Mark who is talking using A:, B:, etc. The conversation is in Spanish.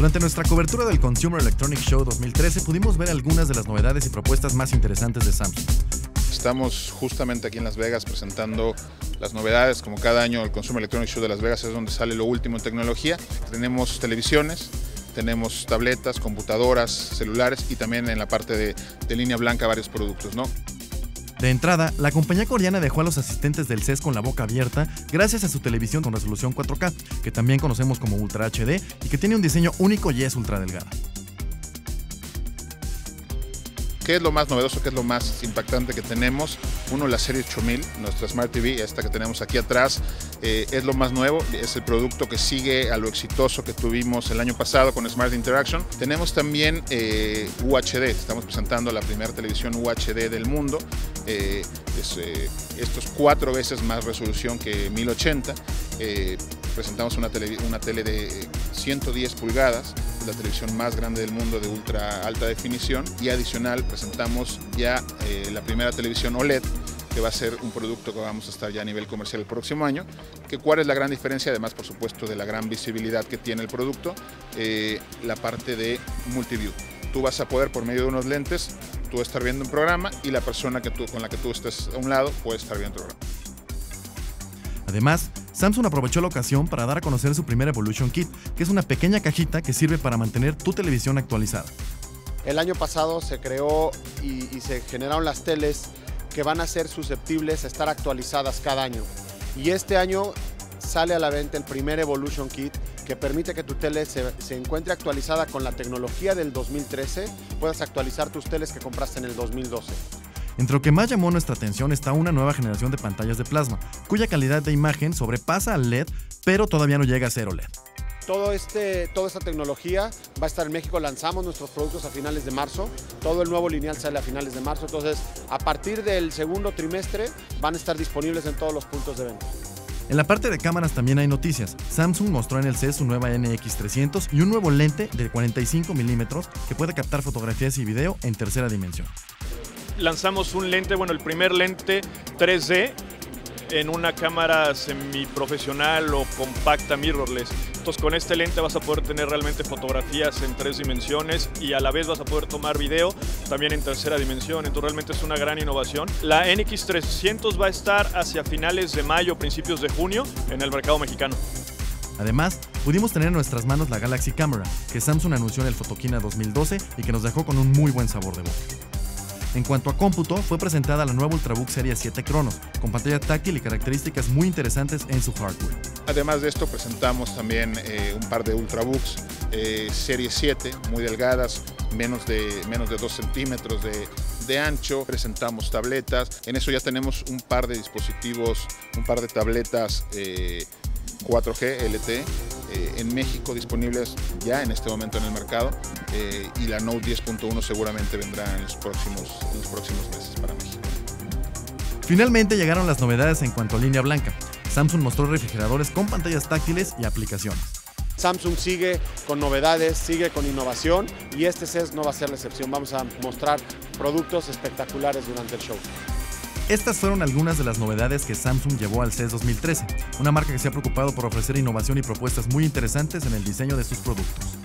A: Durante nuestra cobertura del Consumer Electronics Show 2013 pudimos ver algunas de las novedades y propuestas más interesantes de Samsung.
B: Estamos justamente aquí en Las Vegas presentando las novedades. Como cada año el Consumer Electronics Show de Las Vegas es donde sale lo último en tecnología. Tenemos televisiones, tenemos tabletas, computadoras, celulares y también en la parte de línea blanca varios productos, ¿no?
A: De entrada, la compañía coreana dejó a los asistentes del CES con la boca abierta gracias a su televisión con resolución 4K, que también conocemos como Ultra HD y que tiene un diseño único y es ultra delgada.
B: ¿Qué es lo más novedoso, qué es lo más impactante que tenemos? Uno, la serie 8000, nuestra Smart TV, esta que tenemos aquí atrás, es lo más nuevo, es el producto que sigue a lo exitoso que tuvimos el año pasado con Smart Interaction. Tenemos también UHD, estamos presentando la primera televisión UHD del mundo, esto es 4 veces más resolución que 1080. Presentamos una tele de 110 pulgadas, la televisión más grande del mundo de ultra alta definición, y adicional presentamos ya la primera televisión OLED, que va a ser un producto que vamos a estar ya a nivel comercial el próximo año. ¿Cuál es la gran diferencia? Además, por supuesto, de la gran visibilidad que tiene el producto, la parte de multiview. Tú vas a poder, por medio de unos lentes, tú estar viendo un programa y la persona con la que tú estés a un lado puede estar viendo el programa.
A: Además, Samsung aprovechó la ocasión para dar a conocer su primer Evolution Kit, que es una pequeña cajita que sirve para mantener tu televisión actualizada.
C: El año pasado se creó y se generaron las teles que van a ser susceptibles a estar actualizadas cada año. Y este año sale a la venta el primer Evolution Kit que permite que tu tele se encuentre actualizada con la tecnología del 2013, puedas actualizar tus teles que compraste en el 2012.
A: Entre lo que más llamó nuestra atención está una nueva generación de pantallas de plasma, cuya calidad de imagen sobrepasa al LED, pero todavía no llega a ser OLED.
C: Toda esta tecnología va a estar en México. Lanzamos nuestros productos a finales de marzo. Todo el nuevo lineal sale a finales de marzo. Entonces, a partir del segundo trimestre van a estar disponibles en todos los puntos de venta.
A: En la parte de cámaras también hay noticias. Samsung mostró en el CES su nueva NX300 y un nuevo lente de 45 milímetros que puede captar fotografías y video en tercera dimensión.
D: Lanzamos un lente, el primer lente 3D en una cámara semiprofesional o compacta mirrorless. Entonces con este lente vas a poder tener realmente fotografías en 3 dimensiones y a la vez vas a poder tomar video también en tercera dimensión. Entonces realmente es una gran innovación. La NX300 va a estar hacia finales de mayo, principios de junio en el mercado mexicano.
A: Además, pudimos tener en nuestras manos la Galaxy Camera, que Samsung anunció en el Photokina 2012 y que nos dejó con un muy buen sabor de boca. En cuanto a cómputo, fue presentada la nueva Ultrabook Serie 7 Chronos, con pantalla táctil y características muy interesantes en su hardware.
B: Además de esto, presentamos también un par de Ultrabooks Serie 7, muy delgadas, menos de 2 centímetros de ancho. Presentamos tabletas, en eso ya tenemos un par de dispositivos, un par de tabletas 4G LTE en México disponibles ya en este momento en el mercado, y la Note 10.1 seguramente vendrá en los próximos meses para México.
A: Finalmente llegaron las novedades en cuanto a línea blanca. Samsung mostró refrigeradores con pantallas táctiles y aplicaciones.
C: Samsung sigue con novedades, sigue con innovación y este CES no va a ser la excepción. Vamos a mostrar productos espectaculares durante el show.
A: Estas fueron algunas de las novedades que Samsung llevó al CES 2013, una marca que se ha preocupado por ofrecer innovación y propuestas muy interesantes en el diseño de sus productos.